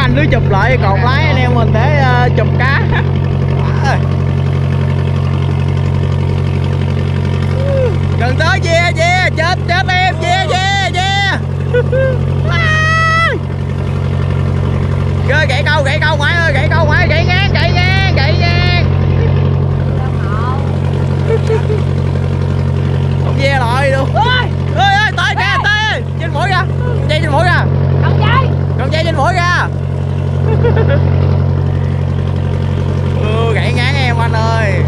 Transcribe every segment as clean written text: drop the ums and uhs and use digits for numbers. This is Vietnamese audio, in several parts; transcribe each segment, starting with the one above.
anh lưới chụp lại cột lái anh em mình để chụp cá. Gần tới ve chết em ve. Chơi gãy câu ngoại ơi, gãy ngang. Không ve lại luôn. Ơi tới kìa, trên mũi ra. Dây trên mũi ra. Con dây trên mũi ra. Gãy ngang em anh ơi.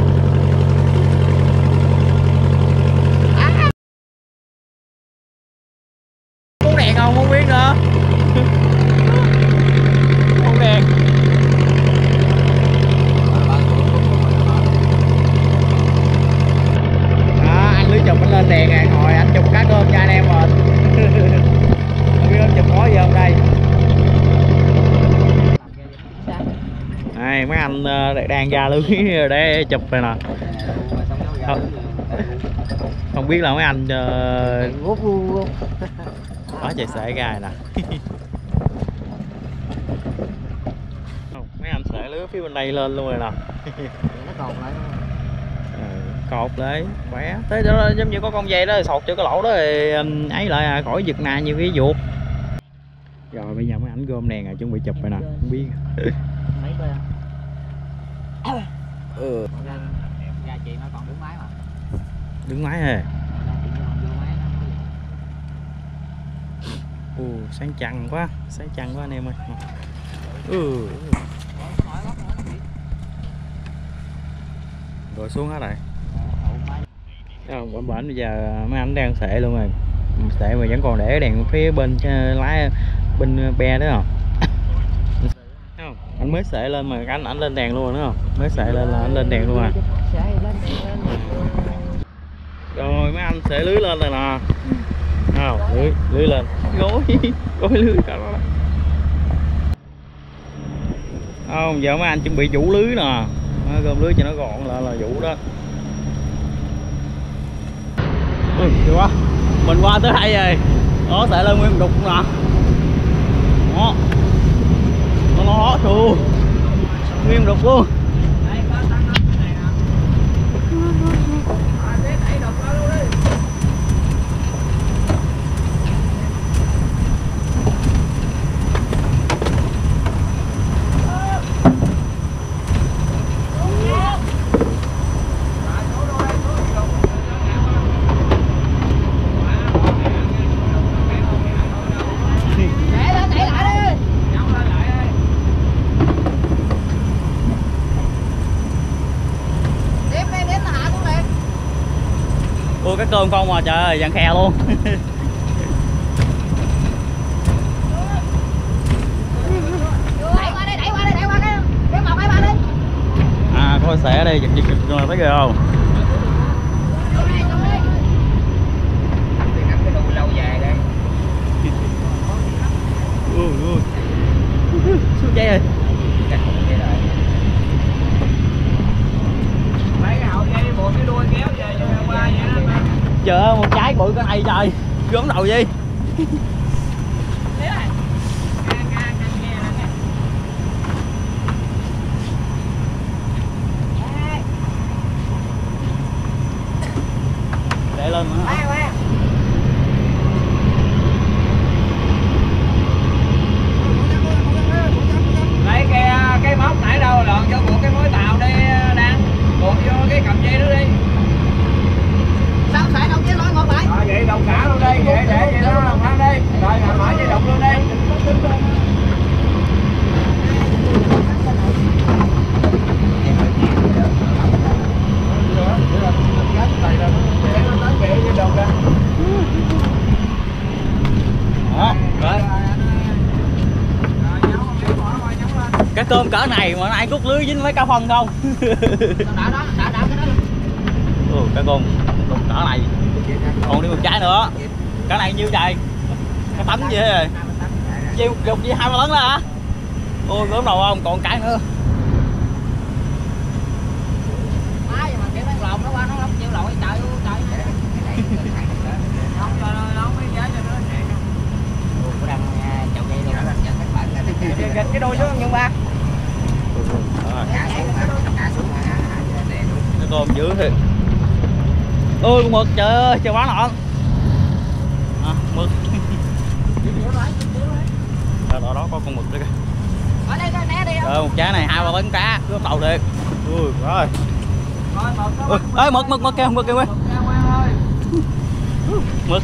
Muốn đèn không? Muốn biết nữa. Muốn đèn. Anh lưới chụp anh lên đèn à, ngồi anh chụp cá cơm cho anh em rồi. Không biết anh chụp có gì không đây. Đây, mấy anh đang ra lưới để chụp này nè. Không biết là mấy anh có chạy sể gai nè. Mấy anh sể lưới phía bên đây lên luôn rồi nè. Cột lại khỏe. Thế đó giống như có con dây đó sọt cho cái lỗ đó thì ấy lại à, khỏi giật nà nhiều cái vuột. Rồi bây giờ mấy ảnh gom đèn rồi chuẩn bị chụp rồi nè, không biết. Ra chị nó còn đứng máy mà. Đứng máy hề. Sáng trăng quá anh em ơi. Rồi xuống hết rồi. Bển bây giờ mấy anh đang xệ luôn rồi. Xệ mà vẫn còn để đèn phía bên lái bên be đó không? Anh mới xệ lên mà anh lên đèn luôn đúng không? Mới xệ lên là anh lên đèn luôn à. Rồi mấy anh xệ lưới lên rồi nè. Lưới lên. Gối lưới cả đó. Không, giờ mấy anh chuẩn bị vũ lưới nè. Gom lưới cho nó gọn là vũ đó. Được quá. Mình qua tới đây rồi. Đó xệ lên nguyên đục nè. Đó. Nó xù. Nguyên đục luôn. Cái cơm không mà trời ơi, dàn khe luôn. Đẩy qua đây, cái một hai ba đi. À, coi xẻ đây, giật rồi thấy kìa không? Lâu dài đây. Xuống dây rồi. Trời ơi, một trái bự cái này trời, gớm đầu gì. Để lên nữa. Lấy cái móc nãy đâu lợn cho buộc cái mối tàu đây đang buộc vô cái cầm dây nữa đi. Sao sải đâu chứ nói ngược lại. Rồi vậy đồng cả luôn đi, vậy để vậy đó đồng thang đi. Rồi mở dây đồng luôn đi. Cái tôm cỡ này mà ai cút lưới dính mấy cá phân không? Cái con cỡ này còn đi một trái nữa. Cái này nhiêu trời? Cái tấm gì rồi? Chiêu dục gì 2 tấn đó hả? Ôi gớm đầu không, còn cái nữa. gạch cái đuôi xuống nhân ba. Cái tôm dữ thiệt. Ôi con mực, trời ơi, trời bán lộn. Mực. Đó có con mực nữa kìa. Ở đây né đi. Một trái này 2-3 tấn cá, cứ tàu thiệt. Ui rồi. Ơi mực kêu quên. Mực.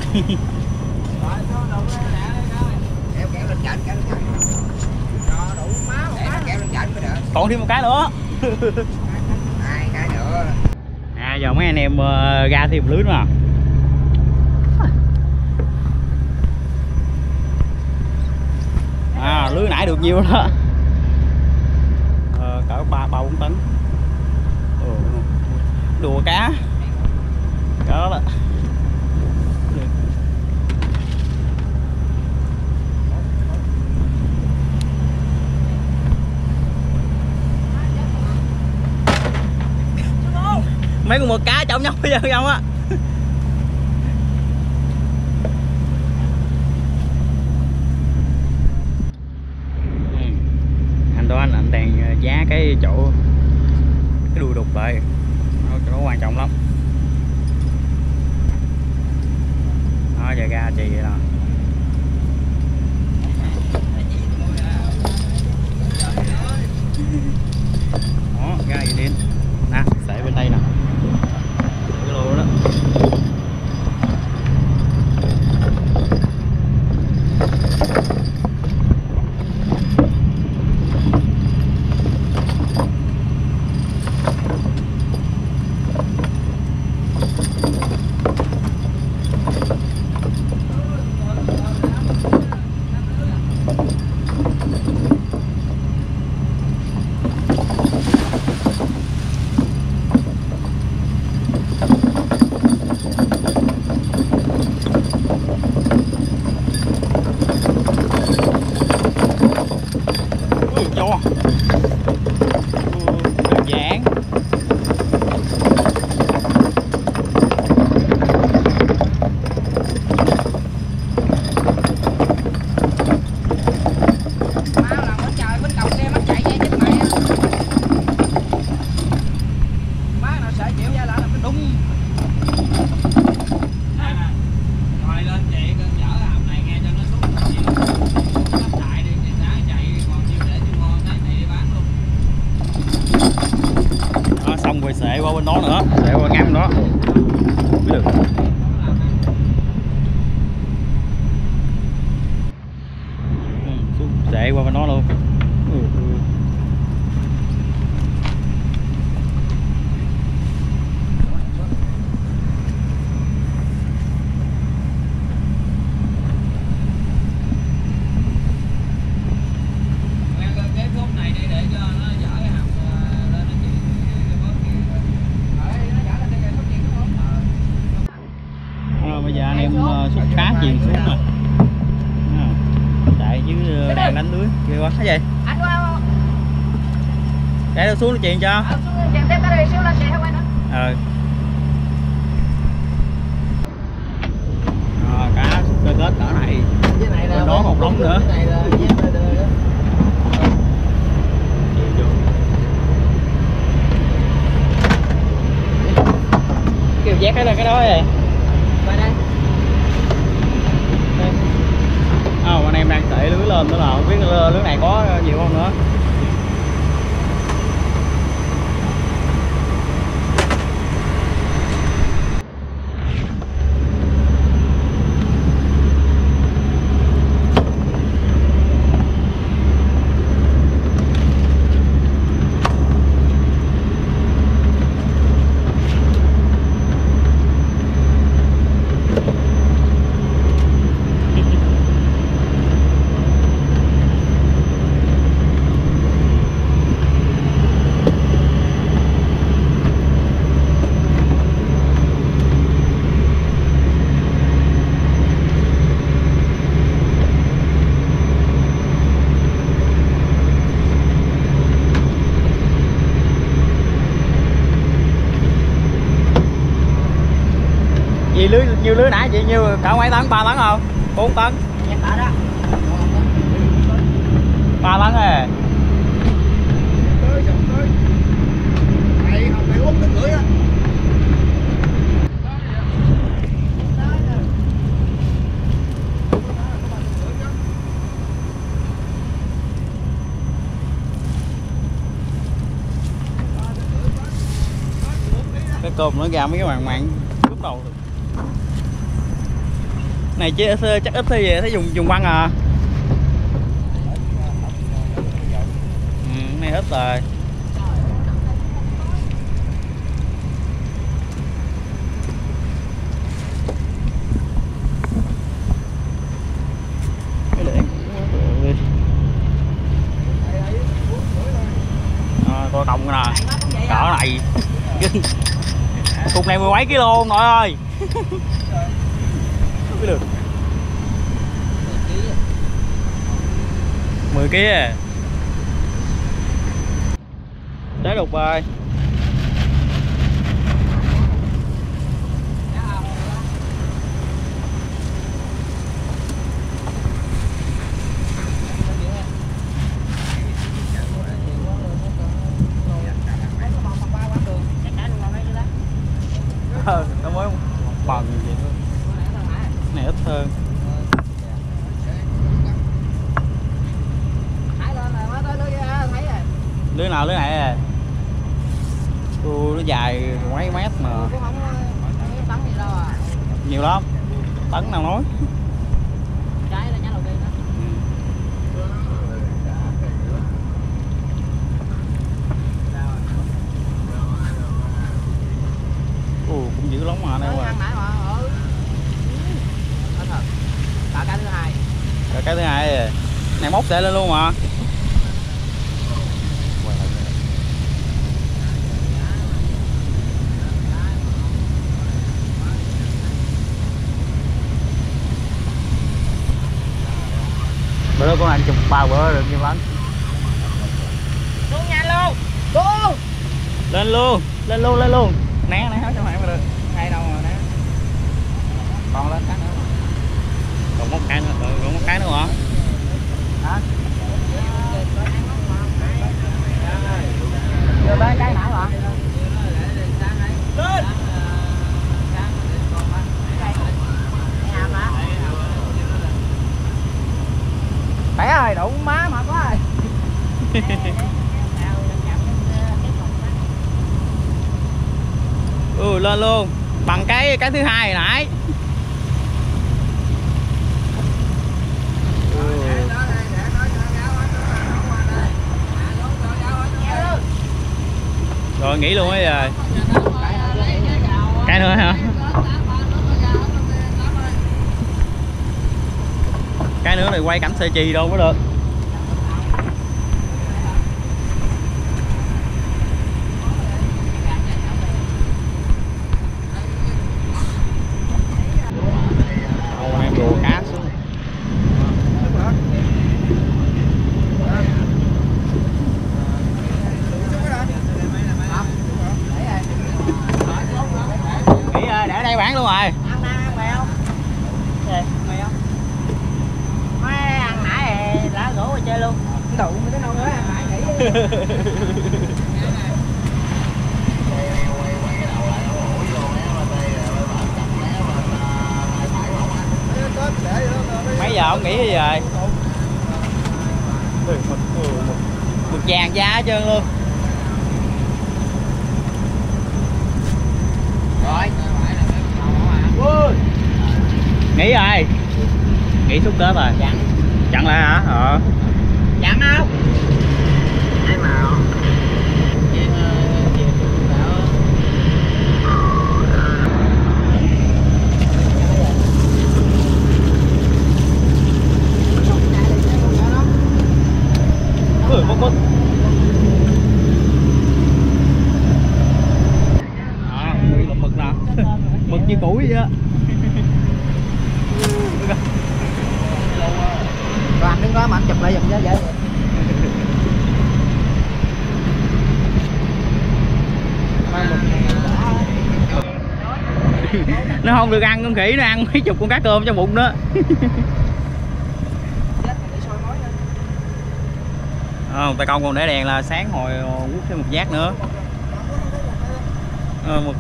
Kéo lên chảnh, cho đủ máu để nó kéo lên chảnh mới được. Còn thêm một cái nữa. 2 cái nữa. Giờ mấy anh em ra thêm lưới nữa. Lưới nãy được nhiều đó. Cỡ 3-4 tấn. Đùa cá. Đó đó. Mấy con mực cá chồng nhau bây giờ không á. Anh đó anh đang giá cái chỗ cái đuôi đục lại, nó quan trọng lắm. Đó giờ ra chị vậy nè. Đó ra vậy đi nè, sợi bên đây nè, cái lô đó. Rồi xệ qua bên đó nữa, xệ qua ngắm đó. Được. Xệ qua bên đó luôn. Bây giờ anh em xúc cá chìm xuống nè, chạy dưới đang đánh lưới kêu quá cái gì Anh qua để nó xuống nó chìm cho chèn thêm cái này xíu lên xe không anh nữa. Cá xúc cơ kết cỡ này, bên đó một đống nữa. Kêu vét cái là cái đó vậy. Anh em đang tệ lưới lên nữa là không biết lưới này có nhiều không nữa. Nhiêu lưới nãy chị nhiêu cỡ mấy tấn, 3 tấn không? 4 tấn. 3 3 tấn à. Tới dòng tới. Này học này 4 tấn rưỡi á. Cái tôm nó ra mấy cái màng màng lúc đầu này chứ chắc ít thôi về thấy dùng băng à. Này hết rồi. Cái lưỡi coi còng nè, cỡ này cục này 10 mấy kg nội ơi. Cái được 10 kg à. Trái đục rồi. Nó mới bằng vậy thôi. Này ít hơn. Lưới nào lưới này à? Nó dài mấy mét mà. Nhiều lắm. Tấn nào nói. Cũng dữ lắm mà đây mà. Cái thứ hai này móc sẽ lên luôn mà. Bữa đó con anh chụp 3 bữa được nhiêu lắm. Xuống nhanh luôn. Xuống. Lên luôn. Né hết cho mày mà được. Hay đâu mà né. Còn lên cái nữa. Còn một cái nữa hả? Hả? Đưa tới cái nãy hả? Lên. Khỏe ơi, đủ má mà quá rồi. Lên luôn. Bằng cái thứ hai hồi nãy. Rồi nghỉ luôn ấy rồi. Cái nữa hả? Cái nữa này quay cảnh xe chì đâu có được. Em đùa cá xuống. Nghỉ rồi, để đây bán luôn rồi. Ăn mày không? Gì? Mày không? Mấy ăn nãy lá gỗ rồi chơi luôn. Đủ mấy cái nâu nữa ăn nãy nghỉ. Mấy giờ ông nghỉ gì rồi? Mực vàng da hết trơn luôn. Rồi. Nghỉ rồi. Nghỉ xúc Tết rồi. Chặn lại hả? Chặn không? Thế nào? Mất. Nguyên là mực nè. Mực như củi vậy á. Rồi anh đứng đó mà anh chụp lại giùm cho vậy. Nó không được ăn con khỉ, nó ăn mấy chục con cá cơm trong bụng đó. Tài công còn để đèn là sáng hồi quất thêm một giác nữa. Một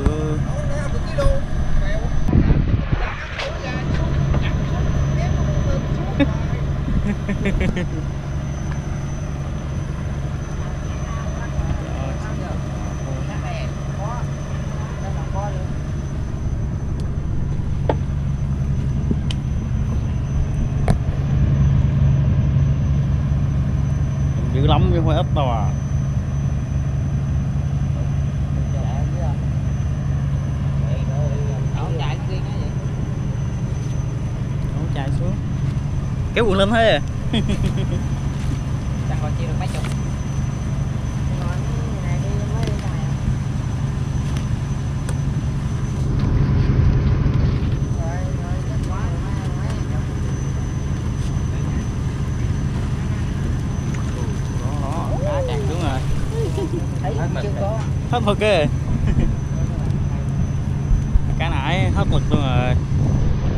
dữ lắm chứ không phải ít đâu à. Chạy xuống kéo quần lên thế. Chắc còn chia được mấy chục. Đó, tràn xuống rồi. Thấy chưa có. Hết thôi kê. Cái nãy hết lực luôn.